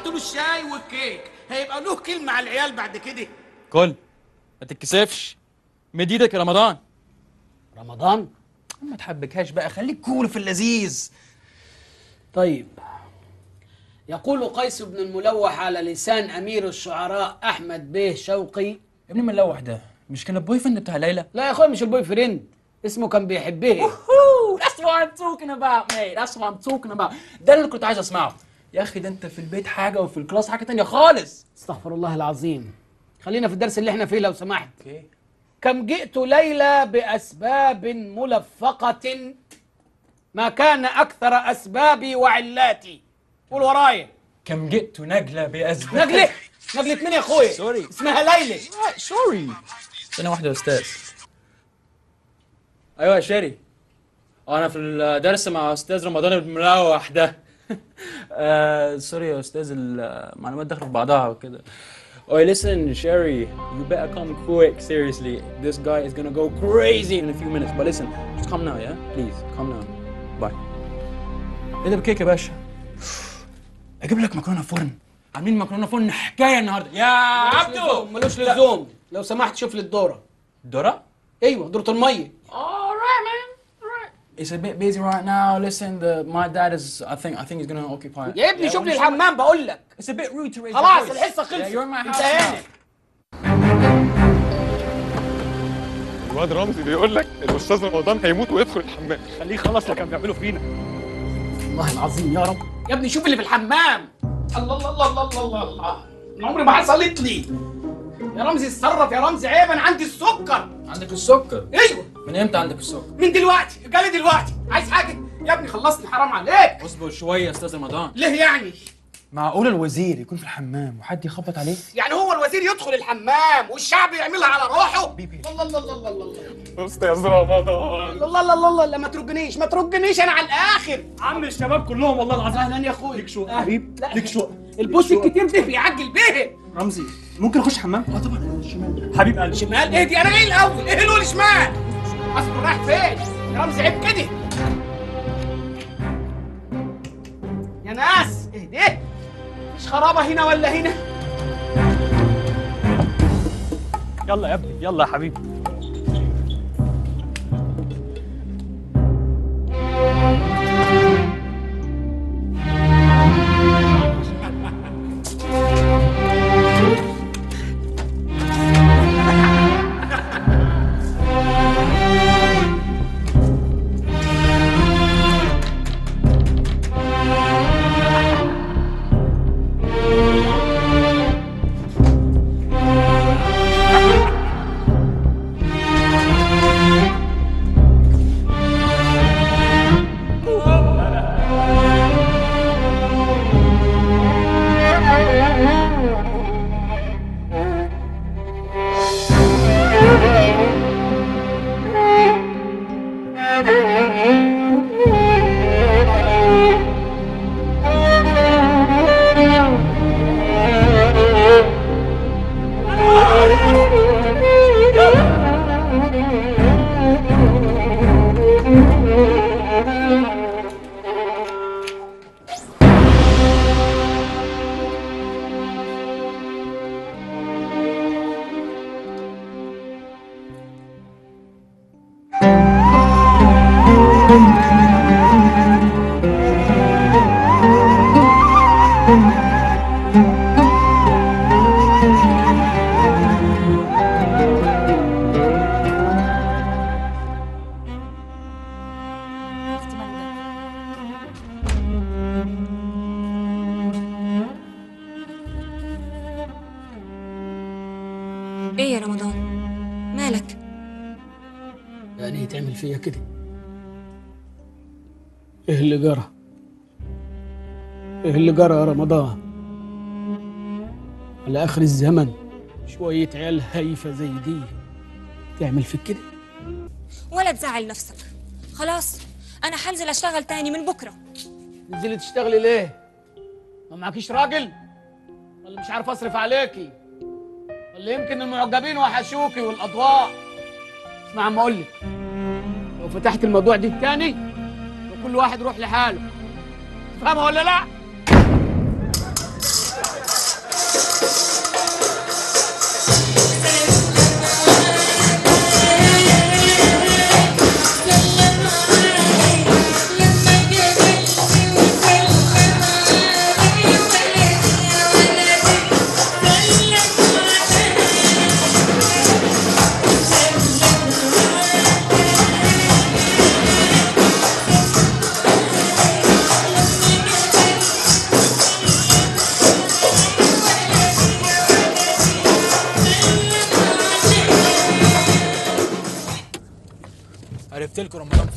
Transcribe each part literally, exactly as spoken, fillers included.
له الشاي والكيك، هيبقى له كلمه على العيال بعد كده. كل ما تتكسفش، مد ايدك يا رمضان. رمضان؟ ما تحبكهاش بقى، خليك كول في اللذيذ. طيب، يقول قيس بن الملوح على لسان أمير الشعراء أحمد بيه شوقي. يا ابني ملوح ده مش كان البوي فريند بتاع ليلى؟ لا يا أخويا، مش البوي فريند، اسمه كان بيحبها. That's what I'm talking about mate. That's what I'm talking about. ده اللي كنت عايز اسمعه. يا اخي ده انت في البيت حاجه وفي الكلاس حاجه تانية خالص. استغفر الله العظيم. خلينا في الدرس اللي احنا فيه لو سمحت. اوكي. كم جئت ليلى بأسباب ملفقة ما كان أكثر أسبابي وعلاتي. قول ورايا. كم جئت نجلة بأسباب. نجلة؟ نجلة مين يا أخويا؟ سوري. اسمها ليلى. سوري. ثانية واحدة يا أستاذ. أيوة يا شيري. أنا في الدرس مع أستاذ رمضان الملوح ده. آه، سوري يا أستاذ، المعلومات دخلت في بعضها وكده. Oh, listen, Sherry, you better come quick, seriously. This guy is gonna go crazy in a few minutes. But listen, just come now, yeah? Please, come now. Bye. ايه ده بكيك يا باشا؟ اجيب لك مكرونه فرن. عاملين مكرونه فرن حكايه النهارده يا عبدو. ملوش لزوم، لو سمحت شوف لي الدورة. دورة؟ ايوه، دورة المية. Alright man, alright. It's a bit busy right now. Listen, the, my dad is, I think, I think he's gonna occupy it. يا ابني Yeah, شوف لي wanna show الحمام بقول لك. me? It's a bit rude to raise your خلاص voice. الحصة خلصت. Yeah, you're in my انت house هنا. now. الواد رمزي بيقول لك الاستاذ رمضان هيموت ويدخل الحمام. خليه يخلص اللي كان بيعمله فينا. والله العظيم يا رب. يا ابني شوف اللي في الحمام. الله الله الله الله الله الله. أنا عمري ما حصلت لي. يا رمزي اتصرف يا رمزي، عيب، انا عندي السكر. عندك السكر؟ ايوه. من امتى عندك السكر؟ من دلوقتي، جالي دلوقتي. عايز حاجة؟ يا ابني خلصني حرام عليك. اصبر شويه يا استاذ رمضان. ليه يعني؟ معقول الوزير يكون في الحمام وحد يخبط عليه؟ يعني هو الوزير يدخل الحمام والشعب يعملها على روحه؟ الله الله الله الله الله. استاذ رمضان. الله الله الله الله. لا ما ترجنيش ما ترجنيش، انا على الاخر. عم الشباب كلهم والله العظيم. اهلا يا اخويا. ليك شقه أهلا. حبيب، لا. ليك شقه. البوس الكتير ده بيعجل بيه. رمزي ممكن اخش حمام؟ اه طبعا الشمال حبيب قلبي. شمال ايه دي؟ انا ايه الاول؟ ايه اللي هو الشمال؟ اصله رايح فين؟ يا رمزي عيب كده. يا ناس اهدي، مش خرابه هنا ولا هنا؟ يلا يا ابني، يلا يا حبيبي. ايه يا رمضان مالك؟ يعني تعمل فيا كده؟ ايه اللي جرى؟ ايه اللي جرى يا رمضان؟ على اخر الزمن شوية عيال هايفة زي دي تعمل فيك كده؟ ولا تزعل نفسك، خلاص انا حنزل اشتغل تاني من بكره. نزلي تشتغلي ليه؟ ما معكيش راجل؟ ولا مش عارف اصرف عليكي؟ ولا يمكن المعجبين وحشوكي والاضواء؟ اسمع عم اقول لك، لو فتحت الموضوع ده تاني وكل واحد يروح لحاله، تفهمها ولا لا؟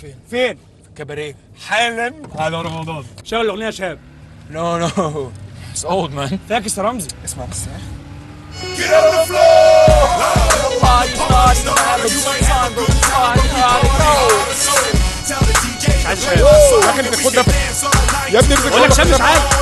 فين؟ فين؟ في الكباريه. حالا. على رمضان. شغل الاغنيه يا شاب. نو نو اتس اولد مان. فاكس يا رمزي. اسمع بس. مش عايز شايف يا اخي انت خد ده يا ابني امسك بقول لك شاب مش عارف.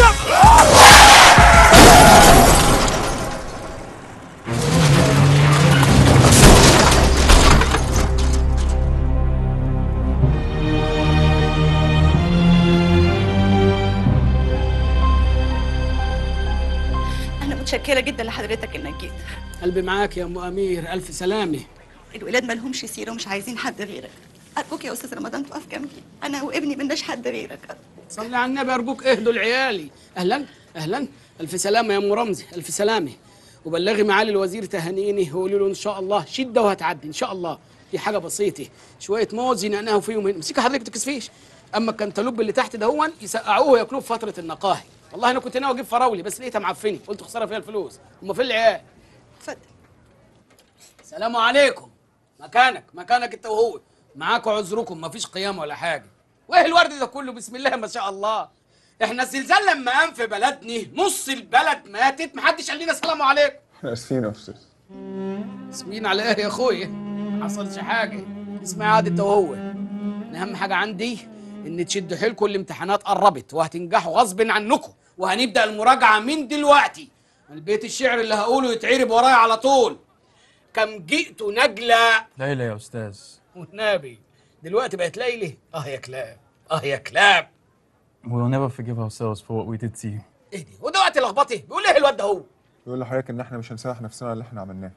أنا متشكرة جدا لحضرتك إنك جيت. قلبي معاك يا ام امير، الف سلامه. الولاد ما لهمش سيرة ومش عايزين حد غيرك. أرجوك يا أستاذ رمضان تقف جنبي، أنا وابني ملناش حد غيرك. صلي على النبي ارجوك، اهدوا لعيالي. اهلا اهلا، الف سلامه يا ام رمزي، الف سلامه. وبلغي معالي الوزير تهانيني وقولي له ان شاء الله شده وهتعدي ان شاء الله. دي حاجه بسيطه، شويه موز ينقنقوا فيهم هنا. امسكي حضرتك ما تكسفيش. اما الكنتالوب اللي تحت دهون يسقعوه وياكلوه في فتره النقاهي. والله انا كنت ناوي اجيب فراولي بس لقيتها معفنه، قلت خساره فيها الفلوس. هم فين العيال؟ اتفضل. السلام عليكم. مكانك مكانك انت وهو. معاكوا عذركم، مفيش قيام ولا حاجه. وايه الورد ده كله؟ بسم الله ما شاء الله. احنا الزلزال لما قام في بلدنا نص البلد ماتت، محدش قال لنا السلام عليكم. احنا اسفين يا استاذ. اسمين على ايه يا اخويا؟ ما حصلش حاجه، اسمعي عاد انت وهو. اهم حاجه عندي ان تشدوا حيلكم، الامتحانات قربت وهتنجحوا غصب عنكم، وهنبدا المراجعه من دلوقتي. البيت الشعر اللي هقوله يتعرب ورايا على طول. كم جئت نجلة. ليلى يا استاذ. والنبي دلوقتي بقت ليلى. اه يا كلاب، اه يا كلاب. We'll never forgive ourselves for what we did to you. ايه دي؟ ودلوقتي لخبطي بيقول ايه الواد ده هو؟ بيقول لحضرتك ان احنا مش هنسامح نفسنا على اللي احنا عملناه.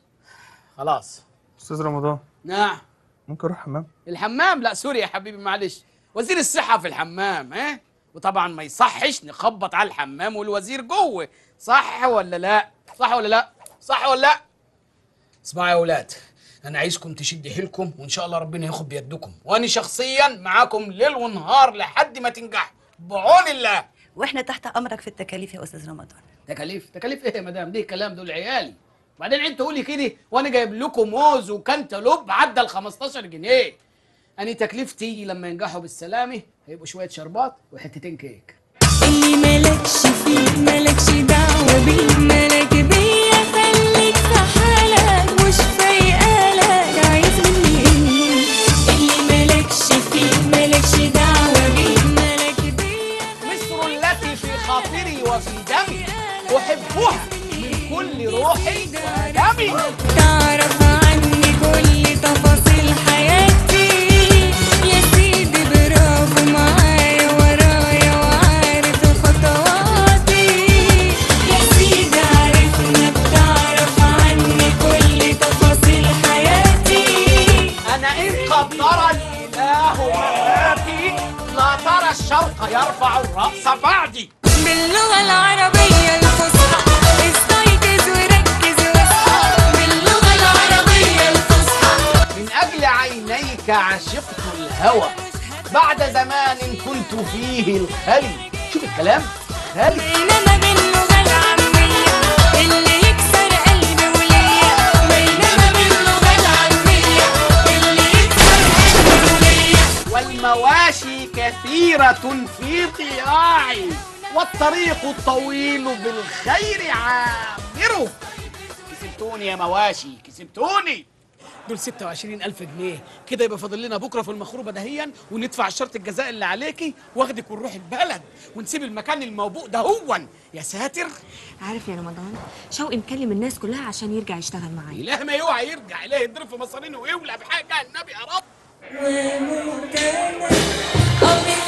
خلاص. استاذ رمضان نعم. ممكن اروح حمام؟ الحمام؟ لا سوري يا حبيبي معلش، وزير الصحة في الحمام. ها؟ وطبعا ما يصحش نخبط على الحمام والوزير جوه، صح ولا لا؟ صح ولا لا؟ صح ولا لا؟ اسمعوا يا اولاد، انا عايزكم تشدوا حيلكم وان شاء الله ربنا ياخد بيدكم، وانا شخصيا معاكم ليل ونهار لحد ما تنجحوا بعون الله. واحنا تحت امرك في التكاليف يا استاذ رمضان. تكاليف؟ تكاليف ايه يا مدام؟ دي كلام دول عيالي. وبعدين انت تقولي كده وانا جايب لكم موز وكنتالوب عدى ال خمستاشر جنيه. انا تكلفتي لما ينجحوا بالسلامه هيبقوا شويه شربات وحتتين كيك. اللي مالكش فيه مالكش دعوه بيه، مالك بيا خليك في حالك، مش فايقالك عايز مني ايه؟ اللي مالكش فيه مالكش دعوه بيه، مالك بيا. مصر التي في خاطري وفي دمي احبها من كل روحي ودمي. تعرف عني كل تفاصيل حياتي يا سيدي، برافو معايا ورايا وعارف خطواتي يا سيدي، عرفنا بتعرف عني كل تفاصيل حياتي. انا ان قدر الاله مماتي لا ترى الشوق يرفع الراس بعدي. باللغه العربيه الفصحى استيقظ وركز واصحى، باللغه العربيه الفصحى. من اجل عينيك عشقت الهوى بعد زمان كنت فيه الخلي. شوف الكلام خلي. بينما باللغه العاميه اللي يكسر قلبي وليا، بينما باللغه العاميه اللي يكسر قلبي وليا. والمواشي كثيرة في ضياعي والطريق الطويل بالخير عامره. كسبتوني يا مواشي، كسبتوني. دول ستة وعشرين ألف جنيه كده، يبقى فاضل لنا بكره في المخروبه دهيا وندفع شرط الجزاء اللي عليكي واخدك ونروح البلد ونسيب المكان الموبوء دهون. يا ساتر. عارف يا رمضان، شوقي مكلم الناس كلها عشان يرجع يشتغل معايا. إله ما يوعى يرجع، إله يضرب في مصارينه ويولع بحاجه النبي يا رب. وممتنة